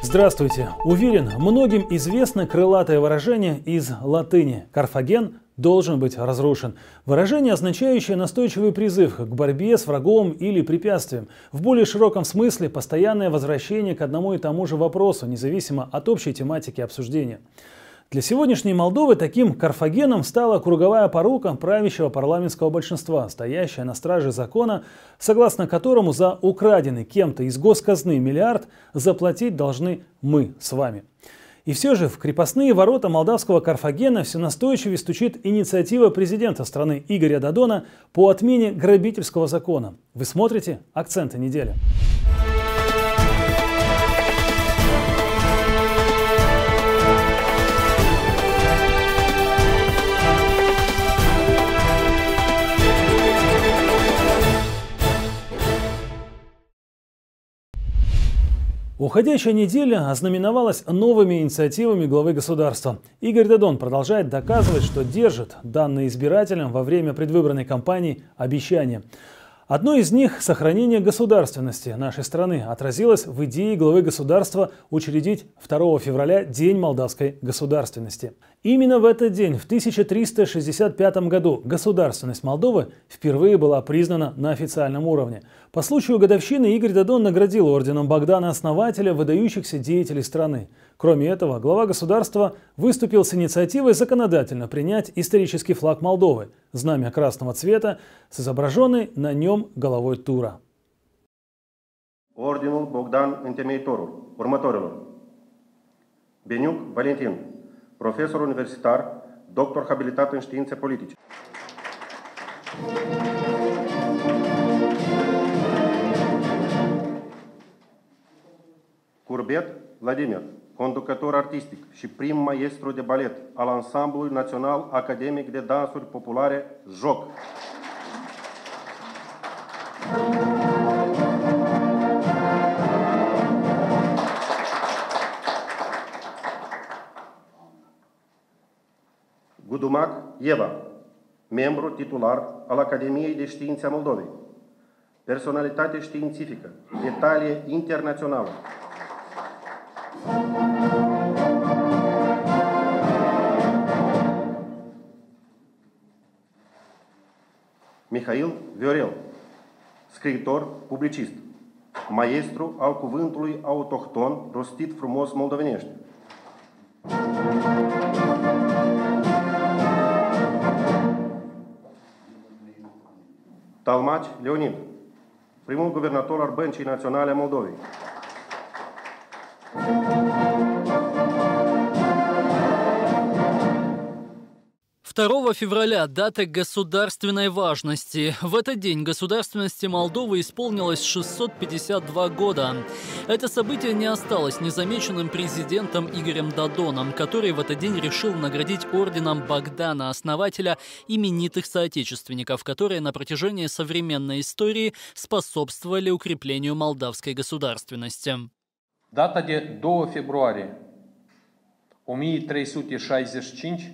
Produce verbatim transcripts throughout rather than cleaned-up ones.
Здравствуйте! Уверен, многим известно крылатое выражение из латыни «Карфаген должен быть разрушен». Выражение, означающее настойчивый призыв к борьбе с врагом или препятствием. В более широком смысле постоянное возвращение к одному и тому же вопросу, независимо от общей тематики обсуждения. Для сегодняшней Молдовы таким Карфагеном стала круговая порука правящего парламентского большинства, стоящая на страже закона, согласно которому за украденный кем-то из госказны миллиард заплатить должны мы с вами. И все же в крепостные ворота молдавского Карфагена все настойчивее стучит инициатива президента страны Игоря Додона по отмене грабительского закона. Вы смотрите «Акценты недели». Уходящая неделя ознаменовалась новыми инициативами главы государства. Игорь Додон продолжает доказывать, что держит данные избирателям во время предвыборной кампании обещания. Одно из них – сохранение государственности нашей страны отразилось в идее главы государства учредить второго февраля День молдавской государственности. Именно в этот день, в тысяча триста шестьдесят пятом году, государственность Молдовы впервые была признана на официальном уровне. По случаю годовщины Игорь Додон наградил орденом Богдана Основателя выдающихся деятелей страны. Кроме этого, глава государства выступил с инициативой законодательно принять исторический флаг Молдовы – знамя красного цвета с изображенной на нем головой тура. Орденul Bogdan întemeitorul următorilor: Beniuc Valentin, profesor universitar, doctor habilitat în științe politice. Curbet Vladimir, conducător artistic și prim maestru de balet al Ansamblului Național Academic de Dansuri Populare Joc. Gudumac Eva, membru titular al Academiei de Științe a Moldovei, personalitate științifică de talie internațională. Mihail Viorel, scriitor, publicist, maestru al cuvântului autohton rostit frumos moldovenește. Talmaci Leonid, primul guvernator al Băncii Naționale a Moldovei. второго февраля – дата государственной важности. В этот день государственности Молдовы исполнилось шестьсот пятьдесят два года. Это событие не осталось незамеченным президентом Игорем Додоном, который в этот день решил наградить орденом Богдана Основателя именитых соотечественников, которые на протяжении современной истории способствовали укреплению молдавской государственности. Data de doi februarie o mie trei sute șaizeci și cinci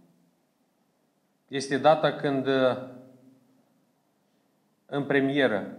este data când în premieră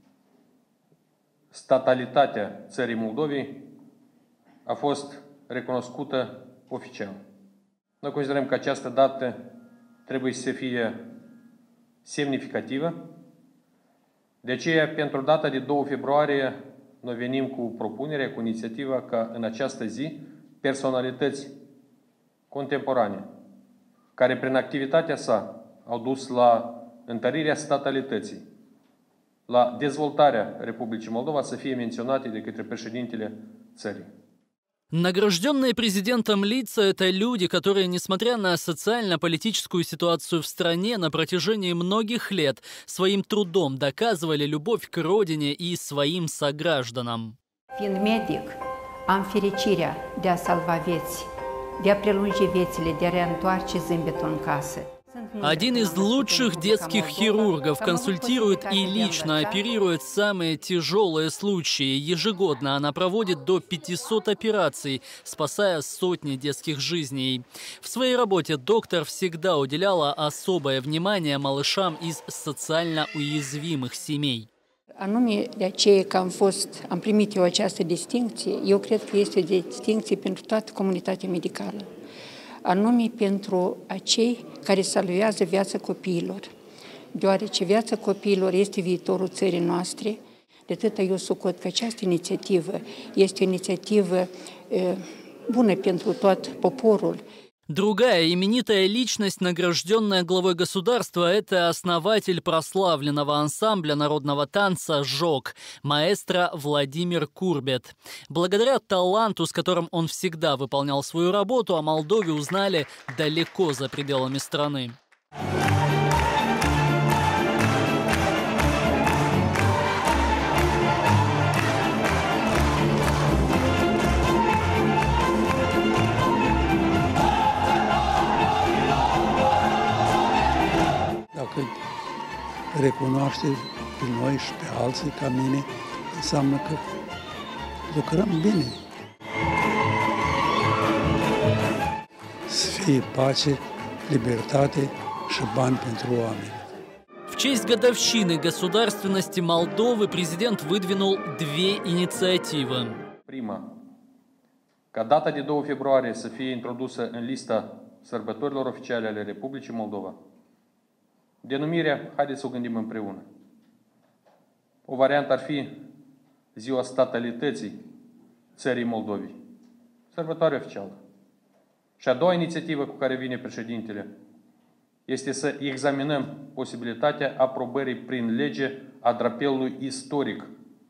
statalitatea țării Moldovei a fost recunoscută oficial. Noi considerăm că această dată trebuie să fie semnificativă. De aceea, pentru data de doi februarie, noi venim cu propunerea, cu inițiativa ca în această zi personalități contemporane care prin activitatea sa au dus la întărirea statalității, la dezvoltarea Republicii Moldova, să fie menționate de către președintele țării. Награжденные президентом лица – это люди, которые, несмотря на социально-политическую ситуацию в стране, на протяжении многих лет своим trudom доказывали любовь к родине и своим согражданам. Fiind medic, am fericirea de a salva vieți, de a prelungi viețile, de a reîntoarce zâmbetul în casă. Один из лучших детских хирургов консультирует и лично оперирует самые тяжелые случаи. Ежегодно она проводит до пятисот операций, спасая сотни детских жизней. В своей работе доктор всегда уделяла особое внимание малышам из социально уязвимых семей. Anume de aceea că am fost, am primit eu această distincție, eu cred că este o distincție pentru toată comunitatea medicală. Anume pentru acei care salvează viața copiilor. Deoarece viața copiilor este viitorul țării noastre, de atât eu socot că această inițiativă este o inițiativă e, bună pentru tot poporul. Другая именитая личность, награжденная главой государства, это основатель прославленного ансамбля народного танца «Жок», маэстро Владимир Курбет. Благодаря таланту, с которым он всегда выполнял свою работу, о Молдове узнали далеко за пределами страны. Dacă recunoaște pe noi și pe alții ca mine, înseamnă că lucrăm bine. Să fie pace, libertate și bani pentru oameni. В честь годовщины государственности Молдовы президент выдвинул две инициативы. Prima, ca data de doi februarie să fie introdusă în lista sărbătorilor oficiale ale Republicii Moldova. Denumirea, haideți să o gândim împreună. O variantă ar fi Ziua Statalității țării Moldovei. Sărbătoare oficială. Și a doua inițiativă cu care vine președintele este să examinăm posibilitatea aprobării prin lege a drapelului istoric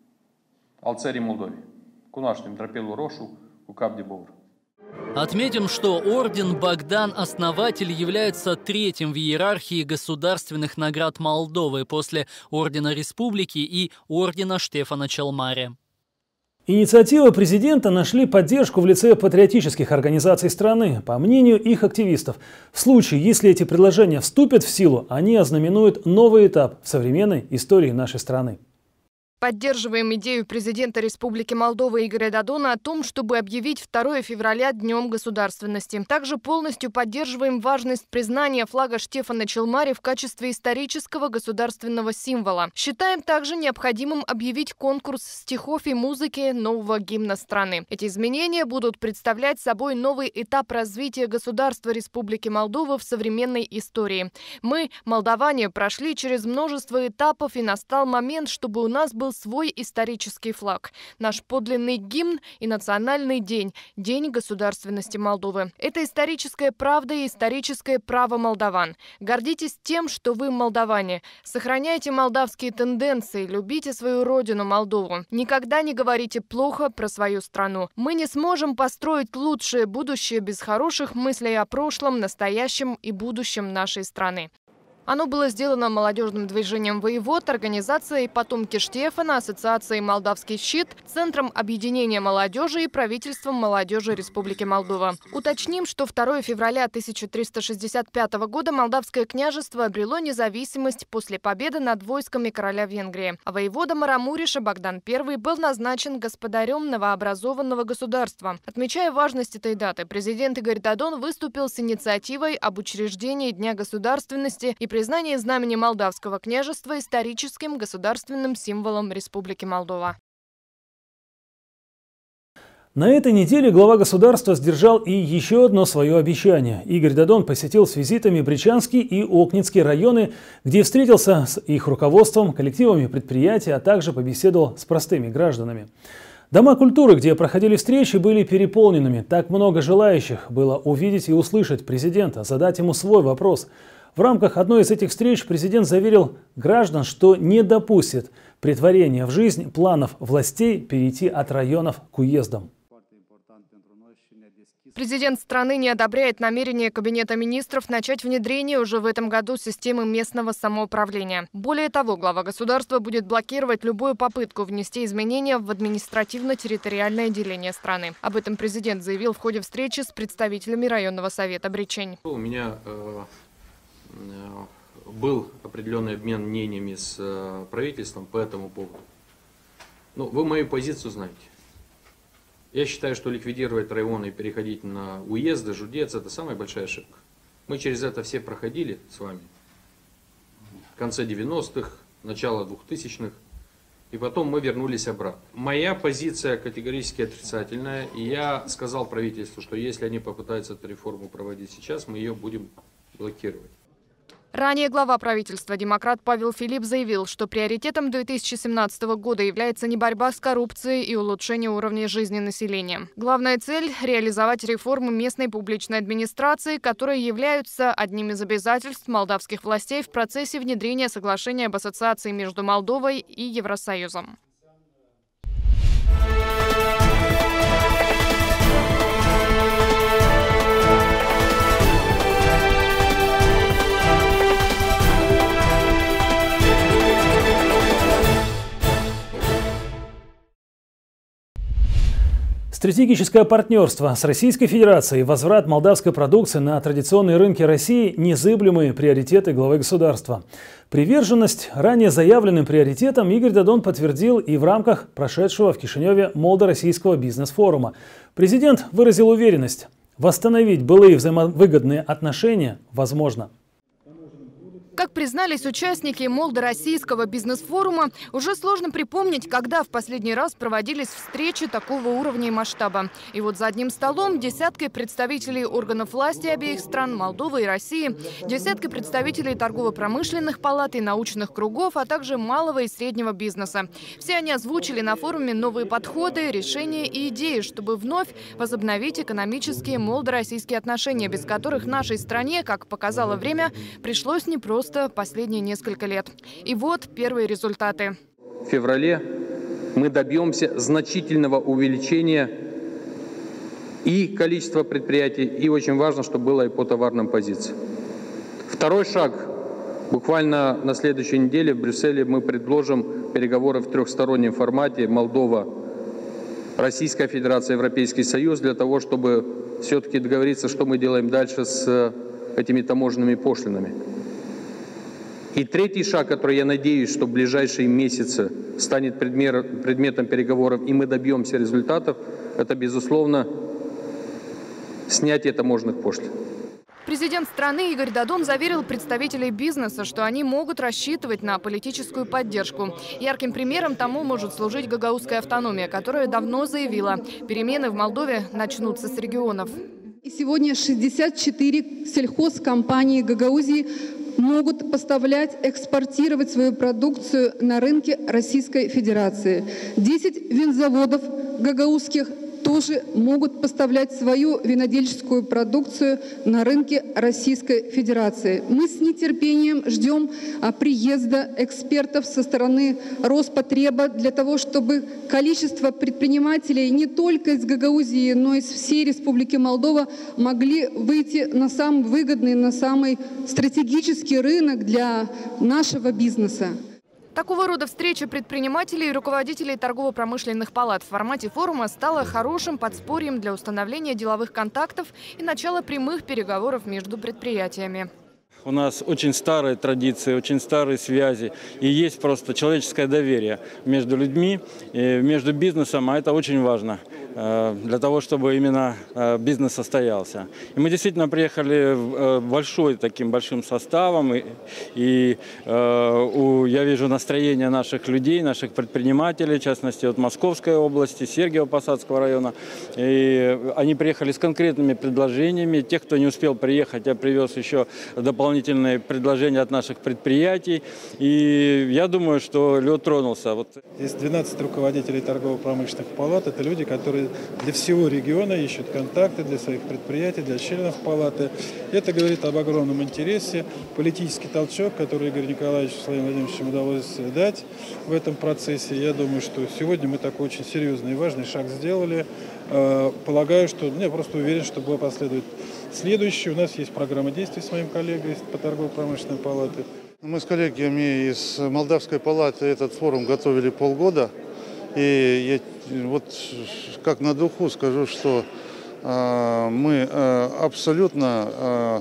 al țării Moldovei. Cunoaștem drapelul roșu cu cap de băur. Отметим, что орден Богдан-Основатель является третьим в иерархии государственных наград Молдовы после ордена Республики и ордена Штефана Челмари. Инициативы президента нашли поддержку в лице патриотических организаций страны. По мнению их активистов, в случае, если эти предложения вступят в силу, они ознаменуют новый этап в современной истории нашей страны. Поддерживаем идею президента Республики Молдова Игоря Додона о том, чтобы объявить второе февраля Днем государственности. Также полностью поддерживаем важность признания флага Штефана Челмари в качестве исторического государственного символа. Считаем также необходимым объявить конкурс стихов и музыки нового гимна страны. Эти изменения будут представлять собой новый этап развития государства Республики Молдова в современной истории. Мы, молдаване, прошли через множество этапов, и настал момент, чтобы у нас был свой исторический флаг. Наш подлинный гимн и национальный день – День государственности Молдовы. Это историческая правда и историческое право молдаван. Гордитесь тем, что вы молдаване. Сохраняйте молдавские тенденции, любите свою родину Молдову. Никогда не говорите плохо про свою страну. Мы не сможем построить лучшее будущее без хороших мыслей о прошлом, настоящем и будущем нашей страны. Оно было сделано молодежным движением «Воевод», организацией «Потомки Штефана», ассоциацией «Молдавский щит», Центром объединения молодежи и правительством молодежи Республики Молдова. Уточним, что второе февраля тысяча триста шестьдесят пятого года Молдавское княжество обрело независимость после победы над войсками короля Венгрии. А воевода Марамуриша Богдан Первый был назначен господарем новообразованного государства. Отмечая важность этой даты, президент Игорь Додон выступил с инициативой об учреждении Дня государственности и признание знамени Молдавского княжества историческим государственным символом Республики Молдова. На этой неделе глава государства сдержал и еще одно свое обещание. Игорь Додон посетил с визитами Бричанский и Окнинский районы, где встретился с их руководством, коллективами предприятий, а также побеседовал с простыми гражданами. Дома культуры, где проходили встречи, были переполненными. Так много желающих было увидеть и услышать президента, задать ему свой вопрос. В рамках одной из этих встреч президент заверил граждан, что не допустит претворения в жизнь планов властей перейти от районов к уездам. Президент страны не одобряет намерение Кабинета министров начать внедрение уже в этом году системы местного самоуправления. Более того, глава государства будет блокировать любую попытку внести изменения в административно-территориальное деление страны. Об этом президент заявил в ходе встречи с представителями районного совета Бричень. У меня э, был определенный обмен мнениями с э, правительством по этому поводу. Ну, вы мою позицию знаете. Я считаю, что ликвидировать районы и переходить на уезды, жудец – это самая большая ошибка. Мы через это все проходили с вами в конце девяностых, начало двухтысячных. и потом мы вернулись обратно. Моя позиция категорически отрицательная, и я сказал правительству, что если они попытаются эту реформу проводить сейчас, мы ее будем блокировать. Ранее глава правительства, демократ Павел Филипп, заявил, что приоритетом две тысячи семнадцатого года является не борьба с коррупцией и улучшение уровня жизни населения. Главная цель – реализовать реформы местной публичной администрации, которые являются одним из обязательств молдавских властей в процессе внедрения соглашения об ассоциации между Молдовой и Евросоюзом. Стратегическое партнерство с Российской Федерацией и возврат молдавской продукции на традиционные рынки России – незыблемые приоритеты главы государства. Приверженность ранее заявленным приоритетам Игорь Додон подтвердил и в рамках прошедшего в Кишиневе молдо-российского бизнес-форума. Президент выразил уверенность – восстановить былые взаимовыгодные отношения возможно. Как признались участники молдо-российского бизнес-форума, уже сложно припомнить, когда в последний раз проводились встречи такого уровня и масштаба. И вот за одним столом десятки представителей органов власти обеих стран, Молдовы и России, десятки представителей торгово-промышленных палат и научных кругов, а также малого и среднего бизнеса. Все они озвучили на форуме новые подходы, решения и идеи, чтобы вновь возобновить экономические молдо-российские отношения, без которых нашей стране, как показало время, пришлось не просто последние несколько лет. И вот первые результаты. В феврале мы добьемся значительного увеличения и количества предприятий, и очень важно, чтобы было и по товарным позициям. Второй шаг. Буквально на следующей неделе в Брюсселе мы предложим переговоры в трехстороннем формате Молдова, Российская Федерация, Европейский Союз, для того, чтобы все-таки договориться, что мы делаем дальше с этими таможенными пошлинами. И третий шаг, который, я надеюсь, что в ближайшие месяцы станет предмет, предметом переговоров, и мы добьемся результатов, это, безусловно, снятие таможенных пошлин. Президент страны Игорь Додон заверил представителей бизнеса, что они могут рассчитывать на политическую поддержку. Ярким примером тому может служить гагаузская автономия, которая давно заявила, перемены в Молдове начнутся с регионов. И сегодня шестьдесят четыре сельхозкомпании Гагаузии могут поставлять, экспортировать свою продукцию на рынке Российской Федерации. десять винзаводов гагаузских тоже могут поставлять свою винодельческую продукцию на рынке Российской Федерации. Мы с нетерпением ждем приезда экспертов со стороны Роспотреба для того, чтобы количество предпринимателей не только из Гагаузии, но и из всей Республики Молдова могли выйти на самый выгодный, на самый стратегический рынок для нашего бизнеса. Такого рода встреча предпринимателей и руководителей торгово-промышленных палат в формате форума стала хорошим подспорьем для установления деловых контактов и начала прямых переговоров между предприятиями. У нас очень старые традиции, очень старые связи, и есть просто человеческое доверие между людьми, и между бизнесом, а это очень важно для того, чтобы именно бизнес состоялся. И мы действительно приехали большой, таким большим составом, и, и у, я вижу настроение наших людей, наших предпринимателей, в частности от Московской области, Сергиево-Посадского района. И они приехали с конкретными предложениями. Тех, кто не успел приехать, я привез еще дополнительные предложения от наших предприятий. И я думаю, что лед тронулся. Вот. Здесь двенадцать руководителей торгово-промышленных палат. Это люди, которые для всего региона ищут контакты для своих предприятий, для членов палаты. Это говорит об огромном интересе. Политический толчок, который Игорь Николаевич Владимир Владимирович удалось дать в этом процессе. Я думаю, что сегодня мы такой очень серьезный и важный шаг сделали. Полагаю, что я просто уверен, что было последует следующее. У нас есть программа действий с моим коллегой по торгово-промышленной палате. Мы с коллегами из Молдавской палаты этот форум готовили полгода. И я вот как на духу скажу, что э, мы э, абсолютно э,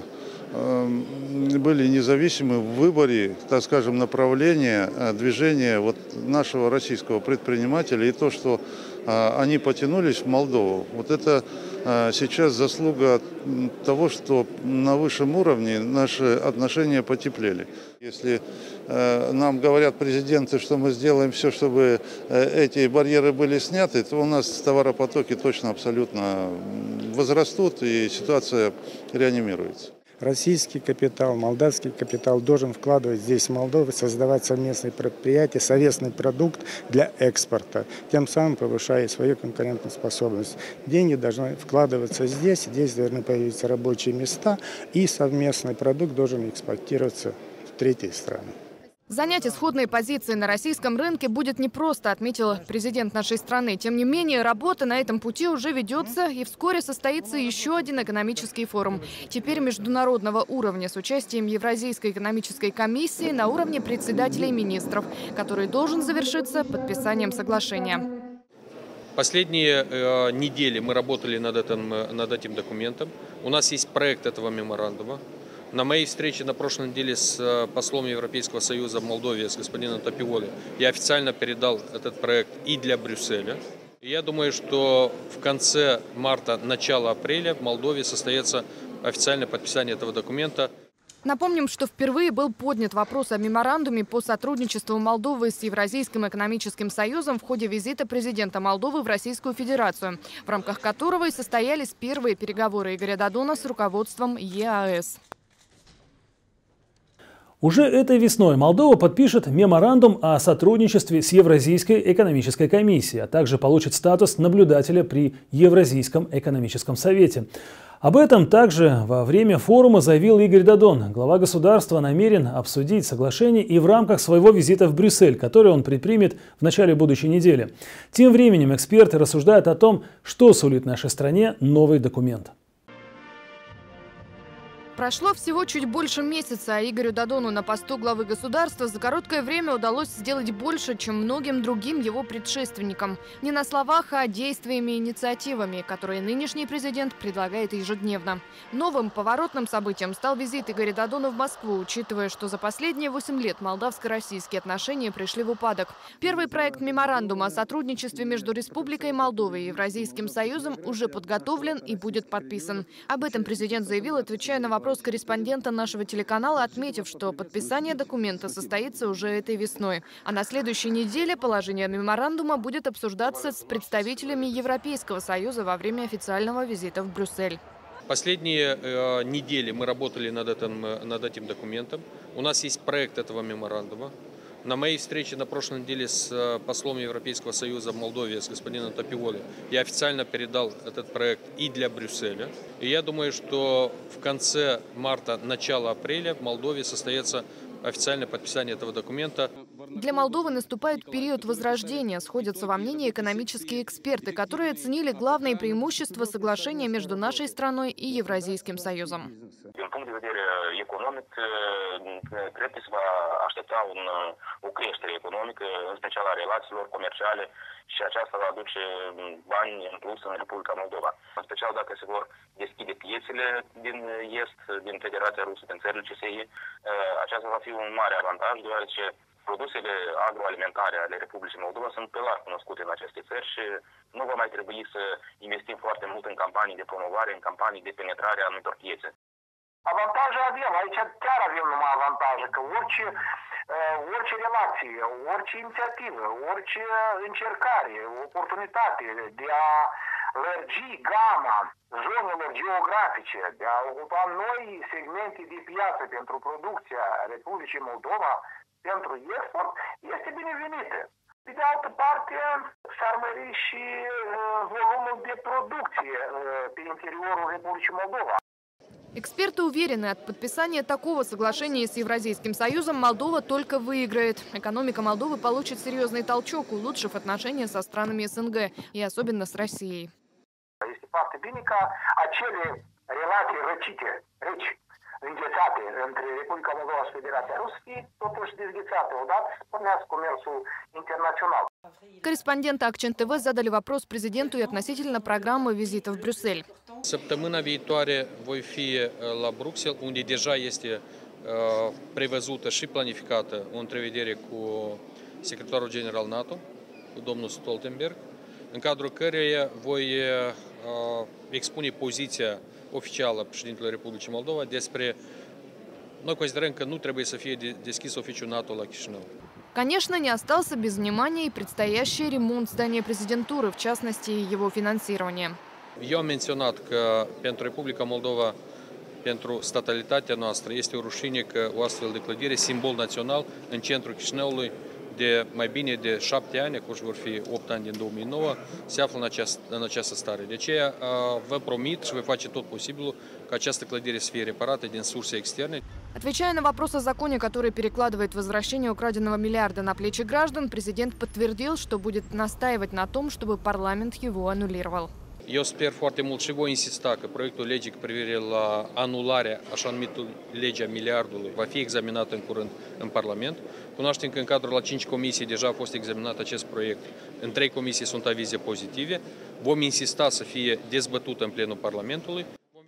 э, были независимы в выборе, так скажем, направления э, движения вот нашего российского предпринимателя. И то, что э, они потянулись в Молдову, вот это сейчас заслуга того, что на высшем уровне наши отношения потеплели. Если нам говорят президенты, что мы сделаем все, чтобы эти барьеры были сняты, то у нас товаропотоки точно абсолютно возрастут и ситуация реанимируется. Российский капитал, молдавский капитал должен вкладывать здесь в Молдову, создавать совместные предприятия, совместный продукт для экспорта, тем самым повышая свою конкурентоспособность. Деньги должны вкладываться здесь, здесь должны появиться рабочие места, и совместный продукт должен экспортироваться в третьи страны. Занять исходные позиции на российском рынке будет непросто, отметил президент нашей страны. Тем не менее, работа на этом пути уже ведется, и вскоре состоится еще один экономический форум. Теперь международного уровня с участием Евразийской экономической комиссии на уровне председателей министров, который должен завершиться подписанием соглашения. Последние э, недели мы работали над этим, над этим документом. У нас есть проект этого меморандума. На моей встрече на прошлой неделе с послом Европейского Союза в Молдове, с господином Топиволи, я официально передал этот проект и для Брюсселя. И я думаю, что в конце марта, начало апреля в Молдове состоится официальное подписание этого документа. Напомним, что впервые был поднят вопрос о меморандуме по сотрудничеству Молдовы с Евразийским экономическим союзом в ходе визита президента Молдовы в Российскую Федерацию, в рамках которого и состоялись первые переговоры Игоря Додона с руководством ЕАЭС. Уже этой весной Молдова подпишет меморандум о сотрудничестве с Евразийской экономической комиссией, а также получит статус наблюдателя при Евразийском экономическом совете. Об этом также во время форума заявил Игорь Додон. Глава государства намерен обсудить соглашение и в рамках своего визита в Брюссель, который он предпримет в начале будущей недели. Тем временем эксперты рассуждают о том, что сулит нашей стране новый документ. Прошло всего чуть больше месяца, а Игорю Додону на посту главы государства за короткое время удалось сделать больше, чем многим другим его предшественникам. Не на словах, а действиями и инициативами, которые нынешний президент предлагает ежедневно. Новым поворотным событием стал визит Игоря Додона в Москву, учитывая, что за последние восемь лет молдавско-российские отношения пришли в упадок. Первый проект меморандума о сотрудничестве между Республикой Молдова и Евразийским союзом уже подготовлен и будет подписан. Об этом президент заявил, отвечая на вопрос корреспондента нашего телеканала, отметив, что подписание документа состоится уже этой весной. А на следующей неделе положение меморандума будет обсуждаться с представителями Европейского союза во время официального визита в Брюссель. Последние э, недели мы работали над этим, над этим документом. У нас есть проект этого меморандума. На моей встрече на прошлой неделе с послом Европейского Союза в Молдове, с господином Топиволи, я официально передал этот проект и для Брюсселя. И я думаю, что в конце марта, начало апреля в Молдове состоится официальное подписание этого документа. Для Молдовы наступает период возрождения. Сходятся во мнении экономические эксперты, которые оценили главные преимущества соглашения между нашей страной и Евразийским союзом. Din punct de vedere economic, cred că se va aștepta un, o creștere economică, în special a relațiilor comerciale, și aceasta va aduce bani în plus în Republica Moldova. În special dacă se vor deschide piețele din Est, din Federația Rusă, din țările C S I, aceasta va fi un mare avantaj, deoarece produsele agroalimentare ale Republicii Moldova sunt pe larg cunoscute în aceste țări și nu va mai trebui să investim foarte mult în campanii de promovare, în campanii de penetrare a anumitor piețe. Avantaje avem, aici chiar avem numai avantaje, că orice, orice relație, orice inițiativă, orice încercare, oportunitate de a lărgi gama zonelor geografice, de a ocupa noi segmente de piață pentru producția Republicii Moldova, pentru export, este binevenită. Pe de altă parte, s-ar mări și volumul de producție pe interiorul Republicii Moldova. Эксперты уверены, от подписания такого соглашения с Евразийским союзом Молдова только выиграет. Экономика Молдовы получит серьезный толчок, улучшив отношения со странами СНГ и особенно с Россией. Este foarte bine ca acele relații răcite, reci, înghețate între Republica Moldova și Federația Rusă fie totuși dezghețate odată să pornească comerțul internațional. Корреспонденты Акчен ТВ задали вопрос президенту и относительно программы визита в Брюссель. Săptămâna viitoare voi fi la Bruxelles, unde deja este uh, prevăzută și planificată o întrevedere cu secretarul general NATO, cu domnul Stoltenberg, în cadrul căreia voi expune poziția oficială a președintelui Republicii Moldova despre noi considerăm că nu trebuie să fie deschis oficiul NATO la Chișinău. Конечно, не остался без внимания и предстоящий ремонт здания президентуры, в частности, его финансирование. Eu am menționat că pentru Republica Moldova, pentru statalitatea noastră, este o rușine că o astfel de clădire, simbol național, în centrul Chișinăului, de mai bine de șapte ani, acum vor fi opt ani din două mii nouă, se află în această, în această stare. De aceea vă promit și voi face tot posibilul ca această clădire să fie reparată din surse externe. Отвечая на вопрос о законе, который перекладывает возвращение украденного миллиарда на плечи граждан, президент подтвердил, что будет настаивать на том, чтобы парламент его аннулировал. Eu sper foarte mult și voi insista că proiectul legii cu privire la anularea așa numitul legea miliardului va fi examinat în curând în Parlament. Cunoaștem că în cadrul la cinci comisii deja a fost examinat acest proiect. În trei comisii sunt avize pozitive. Vom insista să fie dezbătut în plenul Parlamentului.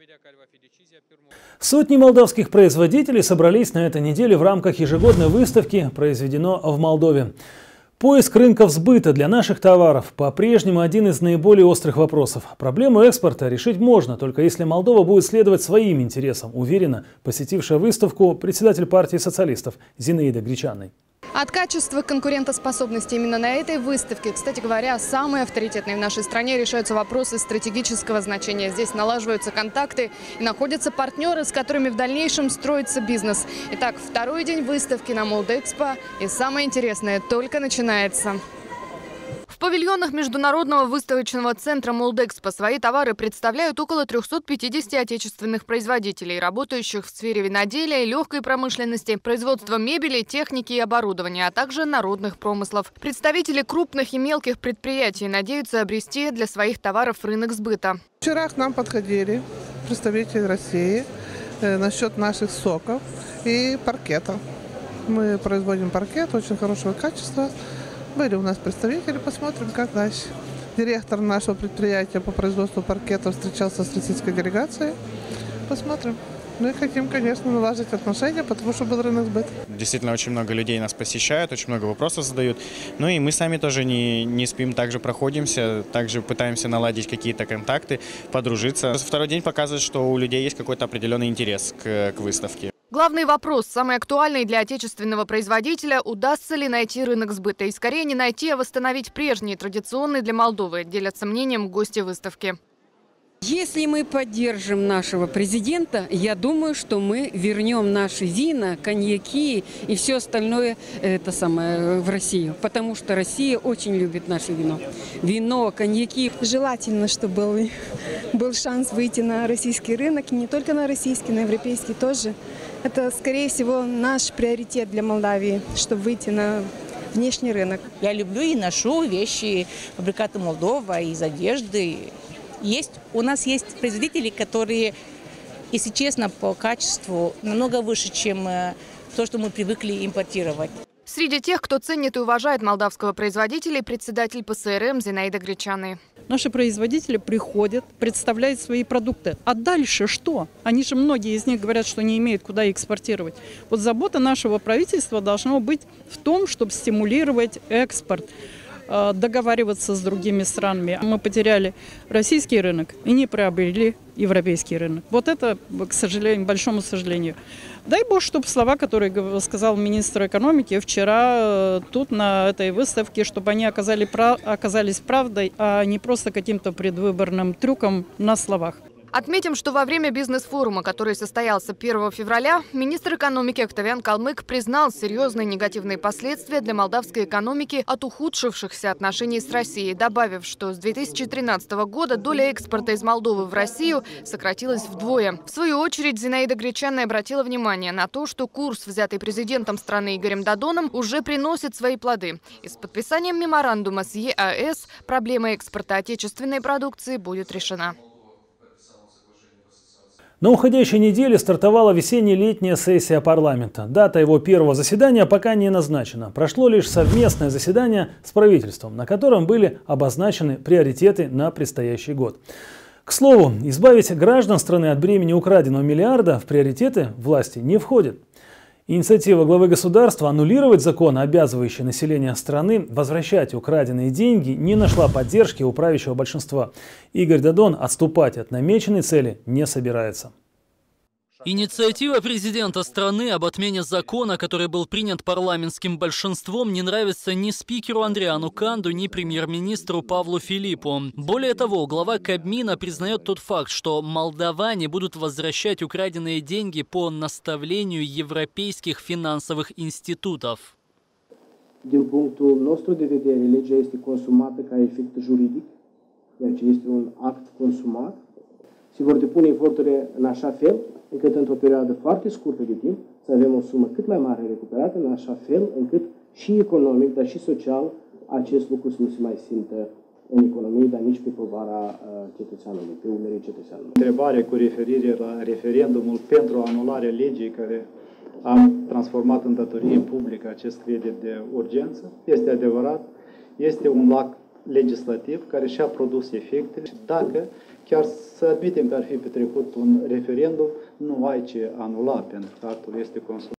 Сотни молдавских производителей собрались на этой неделе в рамках ежегодной выставки «Произведено в Молдове». Поиск рынков сбыта для наших товаров по-прежнему один из наиболее острых вопросов. Проблему экспорта решить можно, только если Молдова будет следовать своим интересам, уверена посетившая выставку председатель партии социалистов Зинаида Гречаной. От качества конкурентоспособности именно на этой выставке, кстати говоря, самые авторитетные в нашей стране, решаются вопросы стратегического значения. Здесь налаживаются контакты и находятся партнеры, с которыми в дальнейшем строится бизнес. Итак, второй день выставки на Молдэкспо, и самое интересное только начинается. В павильонах Международного выставочного центра Молдэкспо свои товары представляют около трёхсот пятидесяти отечественных производителей, работающих в сфере виноделия и легкой промышленности, производства мебели, техники и оборудования, а также народных промыслов. Представители крупных и мелких предприятий надеются обрести для своих товаров рынок сбыта. Вчера к нам подходили представители России э, насчет наших соков и паркета. Мы производим паркет очень хорошего качества. Были у нас представители, посмотрим, как дальше. Директор нашего предприятия по производству паркета встречался с российской делегацией. Посмотрим. Мы хотим, конечно, наладить отношения, потому что был рынок сбыта. Действительно, очень много людей нас посещают, очень много вопросов задают. Ну и мы сами тоже не, не спим, также проходимся, также пытаемся наладить какие-то контакты, подружиться. Второй день показывает, что у людей есть какой-то определенный интерес к, к выставке. Главный вопрос, самый актуальный для отечественного производителя, удастся ли найти рынок сбыта. И скорее не найти, а восстановить прежний, традиционный для Молдовы, делятся мнением гости выставки. Если мы поддержим нашего президента, я думаю, что мы вернем наши вина, коньяки и все остальное это самое, в Россию. Потому что Россия очень любит наше вино. Вино, коньяки. Желательно, чтобы был, был шанс выйти на российский рынок. И не только на российский, на европейский тоже. Это, скорее всего, наш приоритет для Молдавии, чтобы выйти на внешний рынок. Я люблю и ношу вещи фабриката Молдова из одежды. Есть, у нас есть производители, которые, если честно, по качеству намного выше, чем то, что мы привыкли импортировать. Среди тех, кто ценит и уважает молдавского производителя, председатель ПСРМ Зинаида Гречаной. Наши производители приходят, представляют свои продукты. А дальше что? Они же, многие из них говорят, что не имеют куда экспортировать. Вот забота нашего правительства должна быть в том, чтобы стимулировать экспорт, договариваться с другими странами. Мы потеряли российский рынок и не приобрели европейский рынок. Вот это, к сожалению, большому сожалению. Дай Бог, чтобы слова, которые сказал министр экономики вчера тут на этой выставке, чтобы они оказались правдой, а не просто каким-то предвыборным трюком на словах. Отметим, что во время бизнес-форума, который состоялся первого февраля, министр экономики Октавиан Калмык признал серьезные негативные последствия для молдавской экономики от ухудшившихся отношений с Россией, добавив, что с две тысячи тринадцатого года доля экспорта из Молдовы в Россию сократилась вдвое. В свою очередь, Зинаида Гречаной обратила внимание на то, что курс, взятый президентом страны Игорем Додоном, уже приносит свои плоды. И с подписанием меморандума с ЕАЭС проблема экспорта отечественной продукции будет решена. На уходящей неделе стартовала весенне-летняя сессия парламента. Дата его первого заседания пока не назначена. Прошло лишь совместное заседание с правительством, на котором были обозначены приоритеты на предстоящий год. К слову, избавить граждан страны от бремени украденного миллиарда в приоритеты власти не входит. Инициатива главы государства аннулировать закон, обязывающий население страны возвращать украденные деньги, не нашла поддержки у правящего большинства. Игорь Дадон отступать от намеченной цели не собирается. Инициатива президента страны об отмене закона, который был принят парламентским большинством, не нравится ни спикеру Андриану Канду, ни премьер-министру Павлу Филиппу. Более того, глава Кабмина признает тот факт, что молдаване будут возвращать украденные деньги по наставлению европейских финансовых институтов. Din punctul nostru de vedere, legea este consumată ca efect juridic, deci este un act consumat. Se vor depune eforturile în așa fel încât într-o perioadă foarte scurtă de timp să avem o sumă cât mai mare recuperată, în așa fel încât și economic, dar și social, acest lucru să nu se mai simtă în economie, dar nici pe povara cetățeanului, pe umerii cetățeanului. Întrebare cu referire la referendumul pentru anularea legii care a transformat în datorie publică acest credit de urgență. Este adevărat, este un act legislativ care și-a produs efectele și dacă chiar să admitem că ar fi petrecut un referendum, nu ai ce anula, pentru că actul este consultat.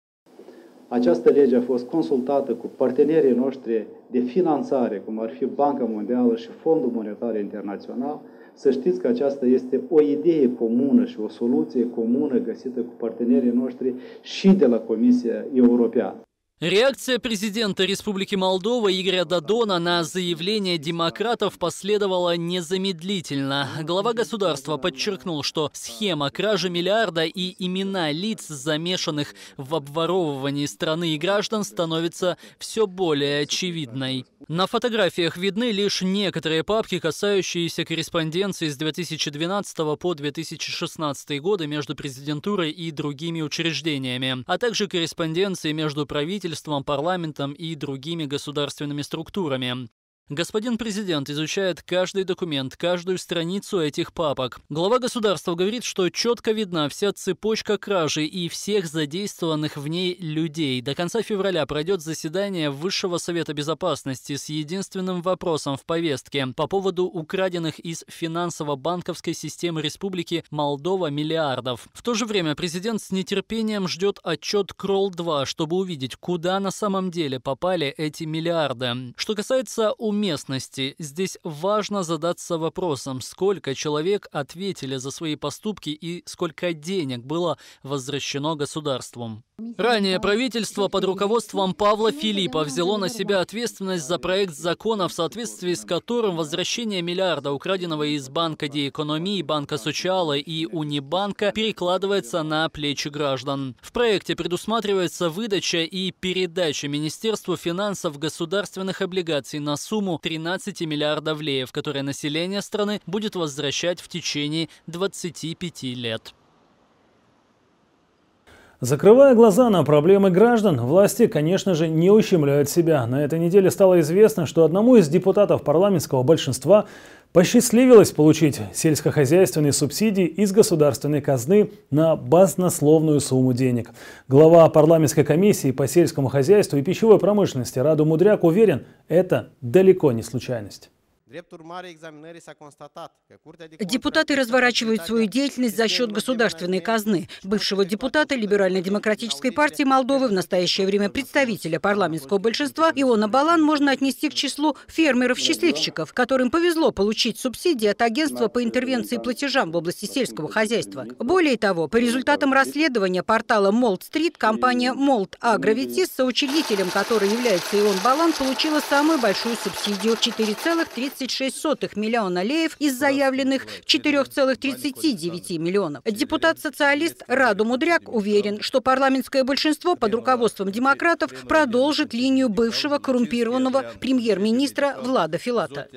Această lege a fost consultată cu partenerii noștri de finanțare, cum ar fi Banca Mondială și Fondul Monetar Internațional. Să știți că aceasta este o idee comună și o soluție comună găsită cu partenerii noștri și de la Comisia Europeană. Реакция президента Республики Молдова Игоря Дадона на заявление демократов последовала незамедлительно. Глава государства подчеркнул, что схема кражи миллиарда и имена лиц, замешанных в обворовывании страны и граждан, становится все более очевидной. На фотографиях видны лишь некоторые папки, касающиеся корреспонденции с две тысячи двенадцатого по две тысячи шестнадцатый годы между президентурой и другими учреждениями, а также корреспонденции между правительством, парламентом и другими государственными структурами. Господин президент изучает каждый документ, каждую страницу этих папок. Глава государства говорит, что четко видна вся цепочка кражи и всех задействованных в ней людей. До конца февраля пройдет заседание Высшего совета безопасности с единственным вопросом в повестке по поводу украденных из финансово-банковской системы Республики Молдова миллиардов. В то же время президент с нетерпением ждет отчет Кролл два, чтобы увидеть, куда на самом деле попали эти миллиарды. Что касается умения местности, здесь важно задаться вопросом, сколько человек ответили за свои поступки и сколько денег было возвращено государством. Ранее правительство под руководством Павла Филиппа взяло на себя ответственность за проект закона, в соответствии с которым возвращение миллиарда, украденного из Банка де Экономии, Банка Sociala и Унибанка, перекладывается на плечи граждан. В проекте предусматривается выдача и передача Министерству финансов государственных облигаций на сумму тринадцать миллиардов леев, которые население страны будет возвращать в течение двадцати пяти лет. Закрывая глаза на проблемы граждан, власти, конечно же, не ущемляют себя. На этой неделе стало известно, что одному из депутатов парламентского большинства посчастливилось получить сельскохозяйственные субсидии из государственной казны на баснословную сумму денег. Глава парламентской комиссии по сельскому хозяйству и пищевой промышленности Раду Мудряк уверен, это далеко не случайность. Депутаты разворачивают свою деятельность за счет государственной казны. Бывшего депутата Либерально-демократической партии Молдовы, в настоящее время представителя парламентского большинства Иона Балан можно отнести к числу фермеров-счастливчиков, которым повезло получить субсидии от агентства по интервенции и платежам в области сельского хозяйства. Более того, по результатам расследования портала Молд-Стрит, компания Молд Агровитис, соучредителем которой является Ион Балан, получила самую большую субсидию – четыре целых тридцать шесть сотых миллиона леев из заявленных четырёх целых тридцати девяти миллионов. Депутат-социалист Раду Мудряк уверен, что парламентское большинство под руководством демократов продолжит линию бывшего коррумпированного премьер-министра Влада Филата.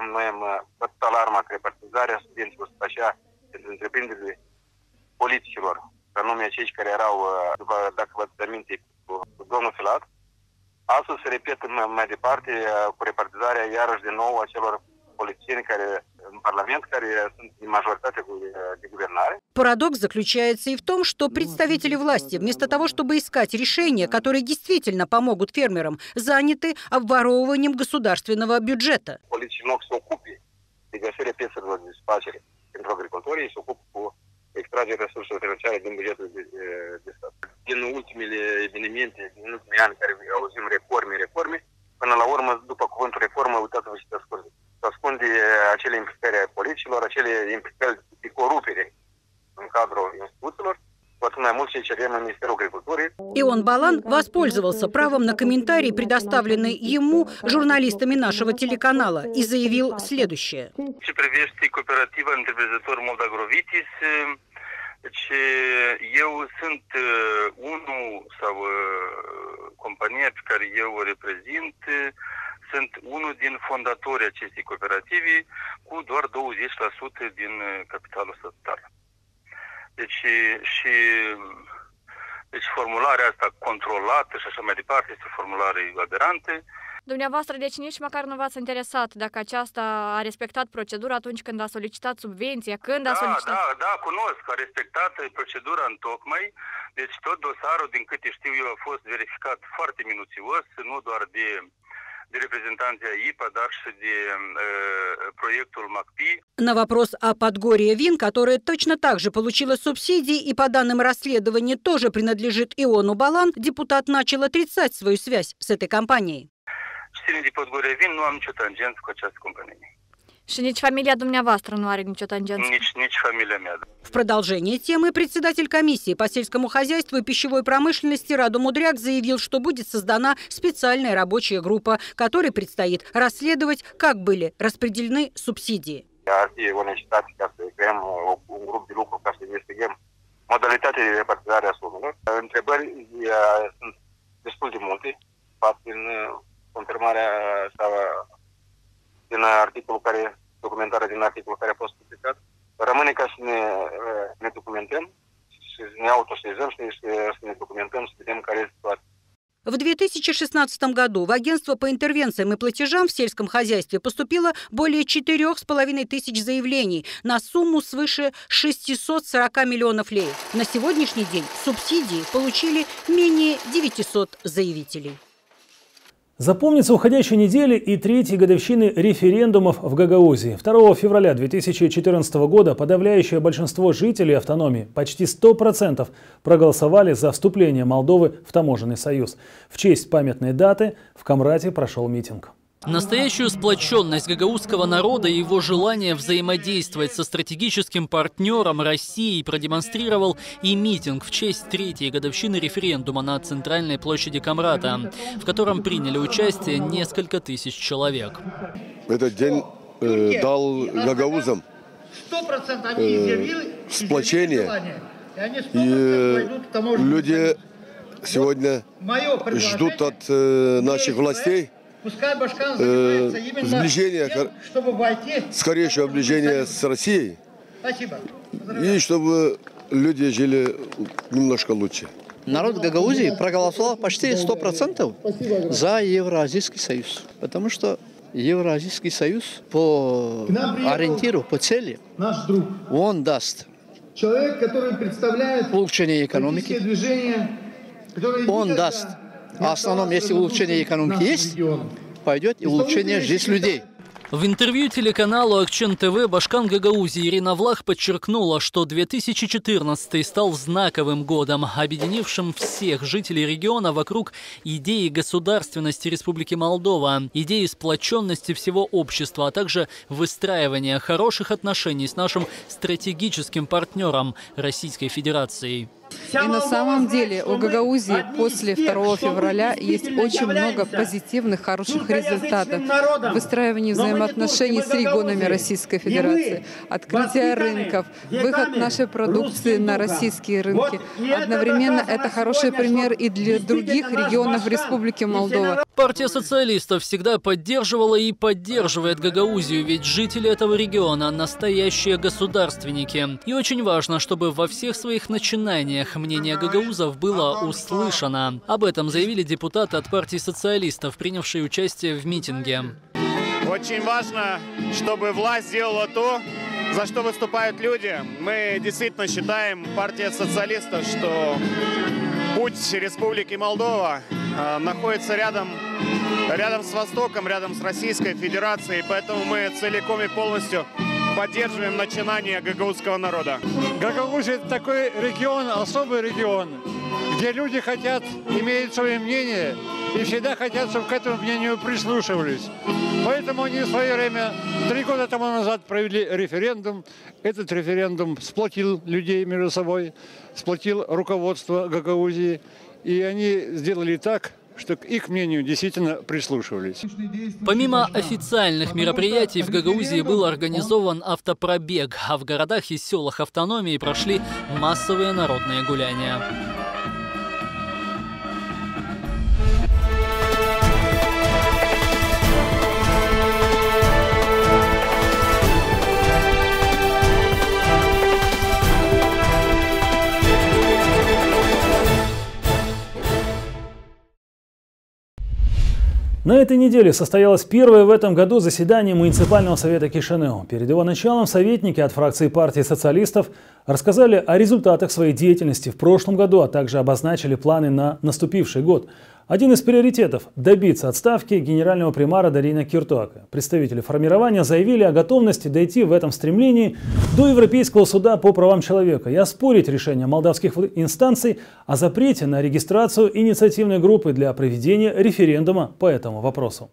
Astăzi se repetă mai departe cu repartizarea iarăși din nou acelor politicieni care în Parlament, care sunt din majoritate de guvernare. Парадокс заключается и в том, что представители власти, вместо того, чтобы искать решения, которые действительно помогут фермерам, заняты обворовыванием государственного бюджета. Politicii nu se ocupe de găsirea piețelor de desfacere pentru agricultori, se ocupă cu extrage resurse financiare din bugetul de, de stat. Din ultimele evenimente, din ultimii ani care auzim reforme, reforme, până la urmă, după cuvântul reformă, uitați-vă și se ascunde. Se ascunde acele implicări a poliților, acele implicări de corupere în cadrul instituțiilor. И он, Балан, воспользовался правом на комментарий, предоставленный ему журналистами нашего телеканала, и заявил следующее. Deci eu sunt unul sau compania pe care eu o reprezint, sunt unul din fondatorii acestei cooperative cu doar douăzeci la sută din capitalul statal. Deci și deci formularea asta controlată și așa mai departe este o formulare aberantă. Dumneavoastră, deci nici măcar nu v-ați interesat dacă aceasta a respectat procedura atunci când a solicitat subvenția, când da, a solicitat... Da, da, cunosc, a respectat procedura întocmai, deci tot dosarul, din câte știu eu, a fost verificat foarte minuțios, nu doar de, de reprezentanții I P A, dar și de э, проектul МАКПИ. На вопрос о Подгорье Вин, которое точно так же получило субсидии и по данным расследования тоже принадлежит Иону Балан, депутат начал отрицать свою связь с этой компанией. De Podgoria Vin nu am nicio tangență cu această companie. Și nici familia dumneavoastră nu are nicio tangență? Nici, nici familia mea. В продолжение темы председатель комиссии по сельскому хозяйству и пищевой промышленности Раду Мудряк заявил, что будет создана специальная рабочая группа, которой предстоит расследовать, как были распределены субсидии. Ar fi o necesitate ca să creăm un grup de lucru ca să investigăm modalitatea de repartizare a sumelor. Întrebări sunt destul de multe, fapt din confirmarea sau din articolul care, documentarea din articolul care a fost publicat. Rămâne ca să ne, ne documentăm, să ne autosezăm, să ne, să ne documentăm, să vedem care este situația. В две тысячи шестнадцатом году в Агентство по интервенциям и платежам в сельском хозяйстве поступило более четырёх с половиной тысяч заявлений на сумму свыше шестисот сорока миллионов лей. На сегодняшний день субсидии получили менее девятисот заявителей. Запомнится уходящей недели и третьей годовщины референдумов в Гагаузии. второго февраля две тысячи четырнадцатого года подавляющее большинство жителей автономии, почти сто процентов, проголосовали за вступление Молдовы в таможенный союз. В честь памятной даты в Камрате прошел митинг. Настоящую сплоченность гагаузского народа и его желание взаимодействовать со стратегическим партнером Россией продемонстрировал и митинг в честь третьей годовщины референдума на центральной площади Камрата, в котором приняли участие несколько тысяч человек. Этот день э, дал гагаузам э, сплочение, и э, люди сегодня ждут от э, наших властей Э, сближение, скорейшего сближения с Россией, и чтобы люди жили немножко лучше. Народ Гагаузии проголосовал почти сто процентов за Евразийский союз, потому что Евразийский союз по ориентиру, по цели, он даст улучшение экономики, он даст. А в основном, если улучшение экономики есть, пойдет и улучшение жизни людей. В интервью телеканалу Акчен ТВ Башкан Гагаузии Ирина Влах подчеркнула, что две тысячи четырнадцатый стал знаковым годом, объединившим всех жителей региона вокруг идеи государственности Республики Молдова, идеи сплоченности всего общества, а также выстраивания хороших отношений с нашим стратегическим партнером Российской Федерацией. И на самом деле у Гагаузии после второго февраля есть очень много позитивных, хороших результатов в выстраивании взаимоотношений с регионами Российской Федерации, открытие рынков, выход нашей продукции на российские рынки. Одновременно это хороший пример и для других регионов Республики Молдова. Партия социалистов всегда поддерживала и поддерживает Гагаузию, ведь жители этого региона – настоящие государственники. И очень важно, чтобы во всех своих начинаниях мнение гагаузов было услышано. Об этом заявили депутаты от партии социалистов, принявшие участие в митинге. Очень важно, чтобы власть сделала то, за что выступают люди. Мы действительно считаем, партия социалистов, что путь Республики Молдова э, находится рядом, рядом с Востоком, рядом с Российской Федерацией. Поэтому мы целиком и полностью поддерживаем начинание гагаузского народа. Гагаузия – это такой регион, особый регион, где люди хотят, имеют свое мнение и всегда хотят, чтобы к этому мнению прислушивались. Поэтому они в свое время, три года тому назад, провели референдум. Этот референдум сплотил людей между собой, сплотил руководство Гагаузии. И они сделали так, что к их мнению действительно прислушивались. Помимо официальных мероприятий в Гагаузии был организован автопробег, а в городах и селах автономии прошли массовые народные гуляния. На этой неделе состоялось первое в этом году заседание муниципального совета Кишинева. Перед его началом советники от фракции партии социалистов рассказали о результатах своей деятельности в прошлом году, а также обозначили планы на наступивший год. Один из приоритетов – добиться отставки генерального примара Дарина Киртуака. Представители формирования заявили о готовности дойти в этом стремлении до Европейского суда по правам человека и оспорить решение молдавских инстанций о запрете на регистрацию инициативной группы для проведения референдума по этому вопросу.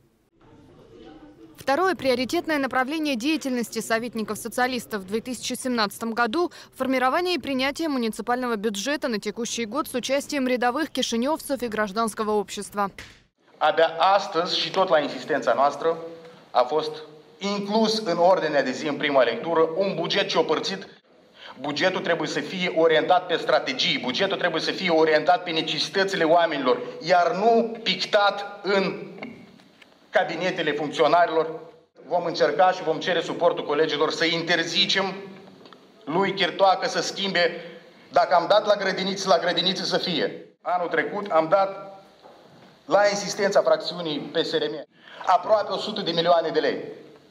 Второе приоритетное направление деятельности советников социалистов в две тысячи семнадцатом году – формирование и принятие муниципального бюджета на tecущий год с участием рядовых кишиневцев и гражданского общества. Abia astăzi și tot la insistența noastră a fost inclus în ordinea de zi în prima lectură un buget ciopărțit. Bugetul trebuie să fie orientat pe strategii, bugetul trebuie să fie orientat pe necesitățile oamenilor, iar nu pictat în cabinetele funcționarilor. Vom încerca și vom cere suportul colegilor să interzicem lui Chirtoacă să schimbe, dacă am dat la grădinițe, la grădinițe să fie. Anul trecut am dat la insistența fracțiunii P S R M aproape o sută de milioane de lei.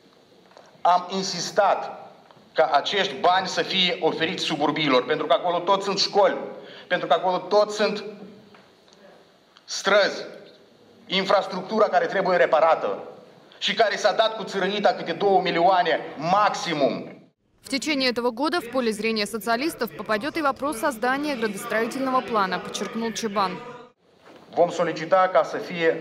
Am insistat ca acești bani să fie oferiți suburbiilor, pentru că acolo tot sunt școli, pentru că acolo tot sunt străzi, infrastructura care trebuie reparată și care s-a dat cu țărănita câte două milioane maximum. В течение этого года в поле зрения социалистов попадет и вопрос создания градостроительного плана, подчеркнул Чебан. Vom solicita ca să fie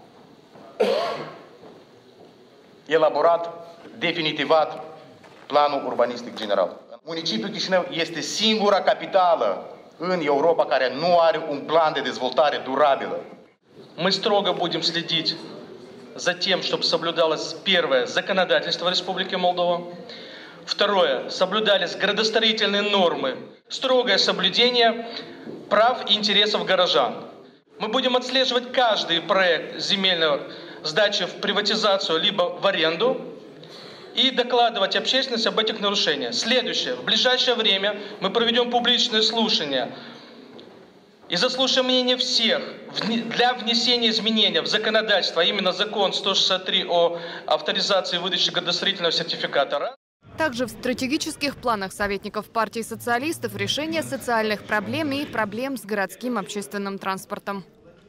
elaborat, definitivat planul urbanistic general. Municipiul Chișinău este singura capitală în Europa care nu are un plan de dezvoltare durabilă. Мы строго будем следить за тем, чтобы соблюдалось, первое, законодательство Республики Молдова, второе, соблюдались градостроительные нормы, строгое соблюдение прав и интересов горожан. Мы будем отслеживать каждый проект земельной сдачи в приватизацию либо в аренду и докладывать общественности об этих нарушениях. Следующее. В ближайшее время мы проведем публичные слушания и заслушаем мнение всех для внесения изменений в законодательство, а именно закон сто шестьдесят три о авторизации и выдаче градостроительного сертификата. Также в стратегических планах советников партии социалистов решение социальных проблем и проблем с городским общественным транспортом.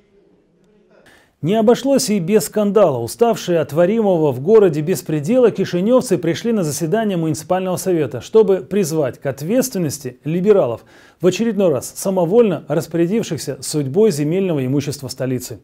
Не обошлось и без скандала. Уставшие от творимого в городе беспредела кишиневцы пришли на заседание муниципального совета, чтобы призвать к ответственности либералов, в очередной раз самовольно распорядившихся судьбой земельного имущества столицы.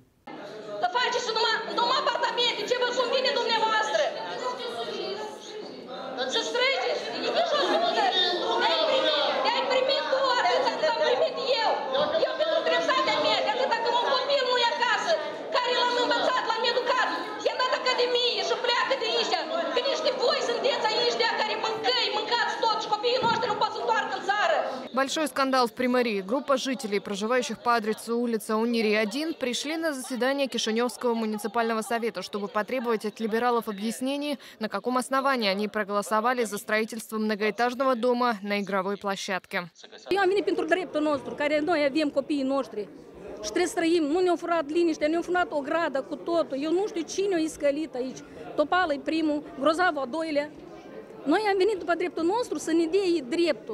Большой скандал в Приморье. Группа жителей, проживающих по адресу улица Унири один, пришли на заседание Кишиневского муниципального совета, чтобы потребовать от либералов объяснений, на каком основании они проголосовали за строительство многоэтажного дома на игровой площадке. Și trebuie să trăim. Nu ne-au furat liniștea, ne-au furat o gradă cu totul. Eu nu știu cine a iscălit aici. Topală e primul, grozavul a doilea. Noi am venit după dreptul nostru să ne dea ei dreptul.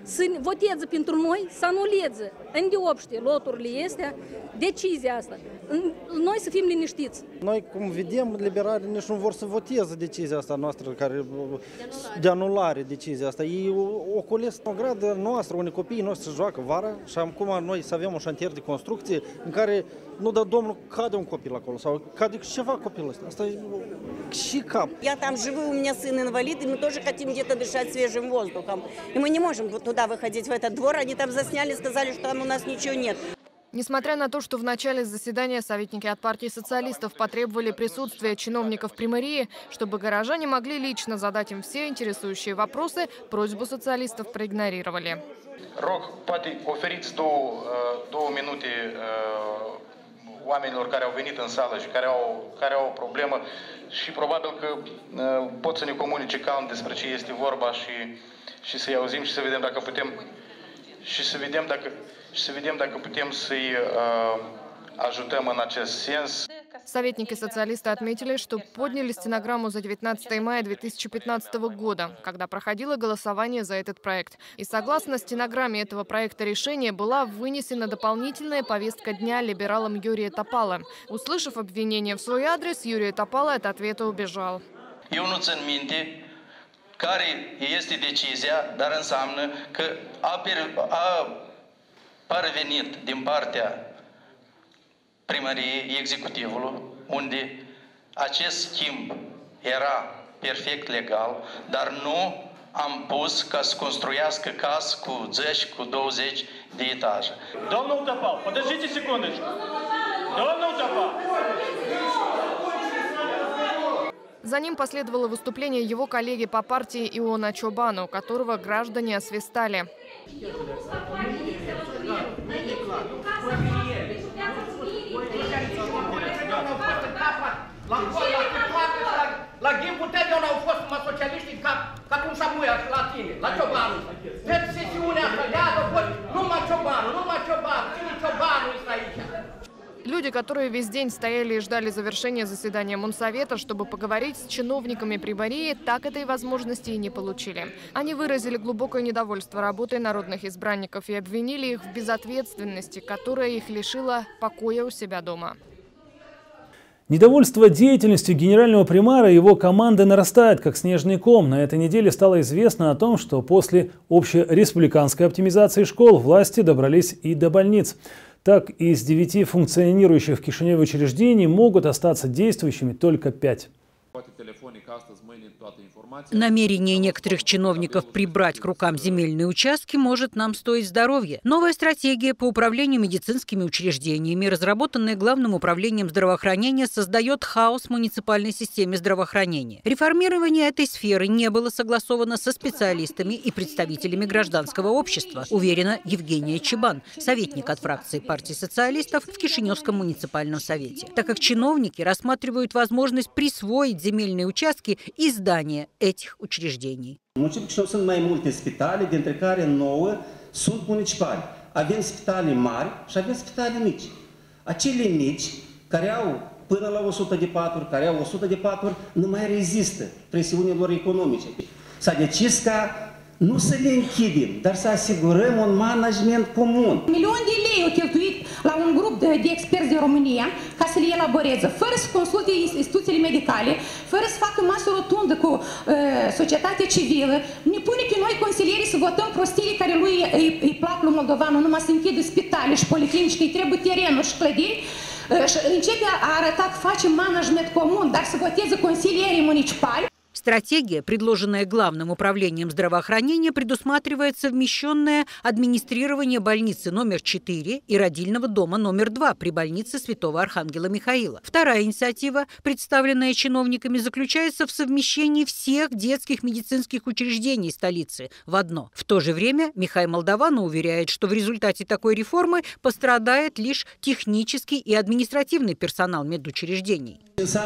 să voteze pentru noi, să anuleze îndeopște loturile astea, decizia asta. Noi să fim liniștiți. Noi, cum vedem, liberalii nici nu vor să voteze decizia asta noastră, care, de anulare decizia asta. Ei ocolesc o gradă noastră, unde copiii noștri joacă vara și acum noi să avem un șantier de construcție în care, nu dă Domnul, cade un copil acolo sau cade ceva copil ăsta. Asta e și cap. Я там живу, у меня сын инвалид, и мы тоже хотим где-то дышать свежим воздухом. И мы не можем туда выходить, в этот двор. Они там засняли, сказали, что там у нас ничего нет. Несмотря на то, что в начале заседания советники от партии социалистов потребовали присутствия чиновников при мэрии, чтобы горожане могли лично задать им все интересующие вопросы, просьбу социалистов проигнорировали. Rog, poate oferiți două, două minute oamenilor care au venit în sală și care au, care au o problemă și probabil că pot să ne comunice cam despre ce este vorba și, și să-i auzim și să vedem dacă putem și să vedem dacă și să vedem dacă putem să-i uh, ajutăm în acest sens. Советники-социалисты отметили, что подняли стенограмму за девятнадцатое мая две тысячи пятнадцатого года, когда проходило голосование за этот проект. И согласно стенограмме этого проекта решения была вынесена дополнительная повестка дня либералам Юрия Топала. Услышав обвинение в свой адрес, Юрий Топала от ответа убежал. Eu nu țin minte care este decizia, dar înseamnă că a, a parvenit din partea primăriei, executivului, unde acest schimb era perfect legal, dar nu am pus ca să construiască case cu zece, cu douăzeci de etaje. Domnul Topal, подождите секундочку. Domnul Topal. За ним последовало выступление его коллеги по партии Иона Чобана, у которого граждане освистали. La Ghimbul totdeauna au fost numai socialiștii ca, ca cum Samuel la tine, la Ciobanu. Pe sesiunea asta leagă a fost numai Ciobanu, numai Ciobanu, cine Ciobanu este aici? Люди, которые весь день стояли и ждали завершения заседания Монсовета, чтобы поговорить с чиновниками при мэрии, так этой возможности и не получили. Они выразили глубокое недовольство работой народных избранников и обвинили их в безответственности, которая их лишила покоя у себя дома. Недовольство деятельностью генерального примара и его команды нарастает, как снежный ком. На этой неделе стало известно о том, что после общереспубликанской оптимизации школ власти добрались и до больниц. Так, из девяти функционирующих в Кишиневе учреждений могут остаться действующими только пять. Намерение некоторых чиновников прибрать к рукам земельные участки может нам стоить здоровья. Новая стратегия по управлению медицинскими учреждениями, разработанная Главным управлением здравоохранения, создает хаос в муниципальной системе здравоохранения. Реформирование этой сферы не было согласовано со специалистами и представителями гражданского общества, уверена Евгения Чебан, советник от фракции партии социалистов в Кишиневском муниципальном совете, так как чиновники рассматривают возможность присвоить земельные участки и здания этих учреждений. Municipiul Chișinău sunt mai multe spitale, dintre care nouă sunt municipale. Avem spitale mari și avem spitale mici. Acele mici, care au până la o sută de paturi, care au o sută de paturi, nu mai rezistă presiunilor economice. S-a decis ca nu să le închidem, dar să asigurăm un management comun. Milioni de lei au cheltuit la un grup de, de experți din România ca să le elaboreze, fără să consulte instituțiile medicale, fără să facă masă rotundă cu uh, societatea civilă. Ne pune pe noi consilierii să votăm prostiile care lui îi, îi plac lui Moldovanul, numai să închidă spitale și policlinici, că îi trebuie terenuri și clădiri. Uh, și începe a arăta că face management comun, dar să voteze consilierii municipali. Стратегия, предложенная Главным управлением здравоохранения, предусматривает совмещенное администрирование больницы номер четыре и родильного дома номер два при больнице Святого Архангела Михаила. Вторая инициатива, представленная чиновниками, заключается в совмещении всех детских медицинских учреждений столицы в одно. В то же время Михаил Молдованов уверяет, что в результате такой реформы пострадает лишь технический и административный персонал медучреждений.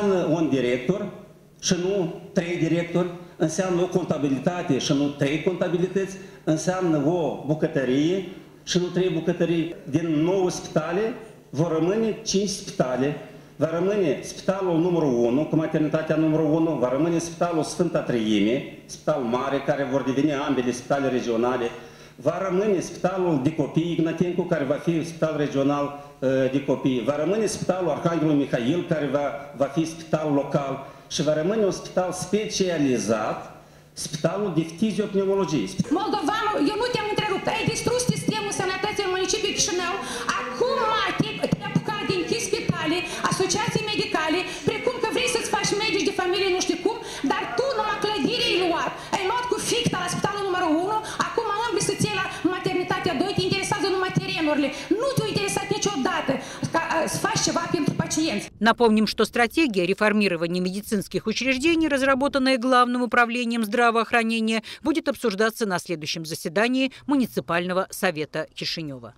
Și nu trei directori, înseamnă o contabilitate și nu trei contabilități, înseamnă o bucătărie și nu trei bucătării. Din nouă spitale vor rămâne cinci spitale, va rămâne spitalul numărul unu, cu maternitatea numărul unu, va rămâne spitalul Sfânta Treime, spital mare, care vor deveni ambele spitale regionale, va rămâne Spitalul de Copii Ignatencu, care va fi spital regional de copii, va rămâne Spitalul Arhanghelul Mihail, care va, va fi spital local și va rămâne un spital specializat, Spitalul de Fiziopneumologie. Moldovanul, eu nu te-am întrerupt, ai distrus sistemul sănătății în municipiul Chișinău, acum te-ai apucat de închis spitale, asociații medicale, precum că vrei să-ți faci medici de familie nu știu cum, dar tu numai clădire ai luat, ai luat cu ficta la spitalul numărul unu, acum îmbli să ții la maternitatea doi, te interesează numai terenurile, nu te-a interesat niciodată ca să faci ceva pentru pacienți. Напомним, что стратегия реформирования медицинских учреждений, разработанная Главным управлением здравоохранения, будет обсуждаться на следующем заседании муниципального совета Кишинева.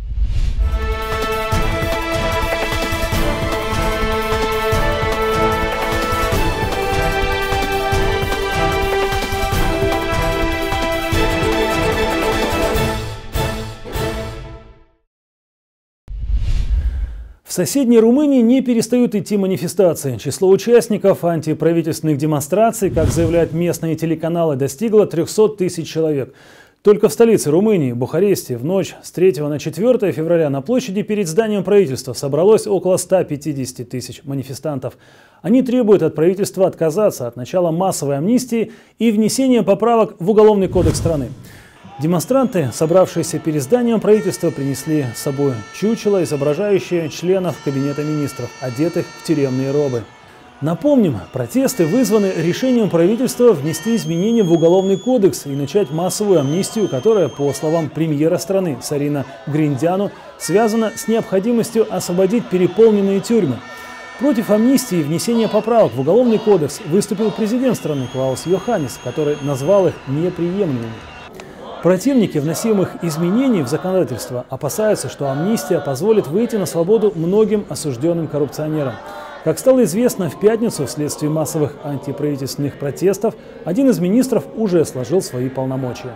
В соседней Румынии не перестают идти манифестации. Число участников антиправительственных демонстраций, как заявляют местные телеканалы, достигло трёхсот тысяч человек. Только в столице Румынии, Бухаресте, в ночь с третьего на четвёртое февраля на площади перед зданием правительства собралось около ста пятидесяти тысяч манифестантов. Они требуют от правительства отказаться от начала массовой амнистии и внесения поправок в Уголовный кодекс страны. Демонстранты, собравшиеся перед зданием правительства, принесли с собой чучело, изображающее членов Кабинета министров, одетых в тюремные робы. Напомним, протесты вызваны решением правительства внести изменения в Уголовный кодекс и начать массовую амнистию, которая, по словам премьера страны Сарина Гриндяну, связана с необходимостью освободить переполненные тюрьмы. Против амнистии и внесения поправок в Уголовный кодекс выступил президент страны Клаус Йоханнис, который назвал их неприемлемыми. Противники вносимых изменений в законодательство опасаются, что амнистия позволит выйти на свободу многим осужденным коррупционерам. Как стало известно, в пятницу вследствие массовых антиправительственных протестов один из министров уже сложил свои полномочия.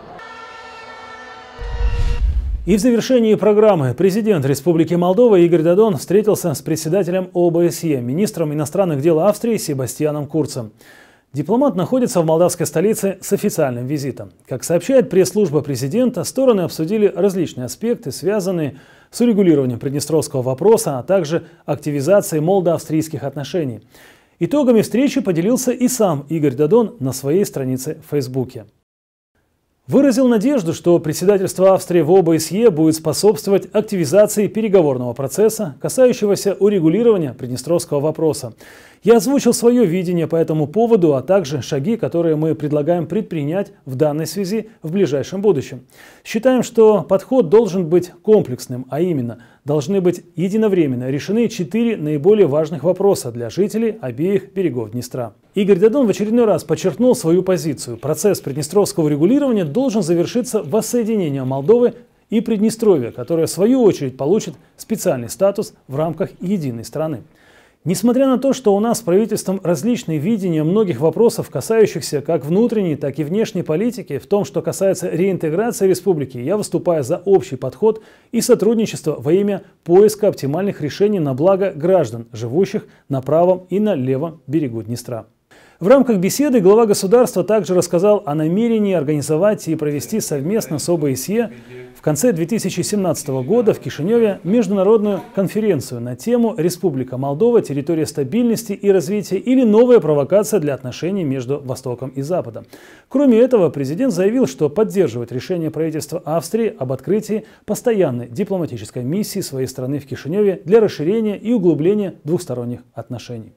И в завершении программы президент Республики Молдова Игорь Додон встретился с председателем ОБСЕ, министром иностранных дел Австрии Себастьяном Курцем. Дипломат находится в молдавской столице с официальным визитом. Как сообщает пресс-служба президента, стороны обсудили различные аспекты, связанные с урегулированием приднестровского вопроса, а также активизацией молдо-австрийских отношений. Итогами встречи поделился и сам Игорь Додон на своей странице в Фейсбуке. Выразил надежду, что председательство Австрии в ОБСЕ будет способствовать активизации переговорного процесса, касающегося урегулирования приднестровского вопроса. Я озвучил свое видение по этому поводу, а также шаги, которые мы предлагаем предпринять в данной связи в ближайшем будущем. Считаем, что подход должен быть комплексным, а именно должны быть единовременно решены четыре наиболее важных вопроса для жителей обеих берегов Днестра. Игорь Додон в очередной раз подчеркнул свою позицию. Процесс приднестровского урегулирования должен завершиться воссоединением Молдовы и Приднестровья, которое в свою очередь получит специальный статус в рамках единой страны. Несмотря на то, что у нас с правительством различные видения многих вопросов, касающихся как внутренней, так и внешней политики, в том, что касается реинтеграции республики, я выступаю за общий подход и сотрудничество во имя поиска оптимальных решений на благо граждан, живущих на правом и на левом берегу Днестра. В рамках беседы глава государства также рассказал о намерении организовать и провести совместно с ОБСЕ в конце две тысячи семнадцатого года в Кишиневе международную конференцию на тему «Республика Молдова. Территория стабильности и развития» или «Новая провокация для отношений между Востоком и Западом». Кроме этого, президент заявил, что поддерживает решение правительства Австрии об открытии постоянной дипломатической миссии своей страны в Кишиневе для расширения и углубления двухсторонних отношений.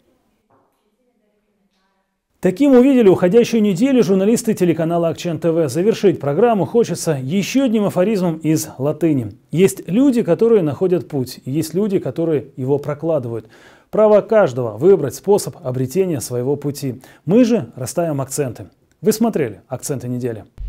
Таким увидели уходящую неделю журналисты телеканала Акчент ТВ. Завершить программу хочется еще одним афоризмом из латыни. Есть люди, которые находят путь, и есть люди, которые его прокладывают. Право каждого выбрать способ обретения своего пути. Мы же расставим акценты. Вы смотрели «Акценты недели».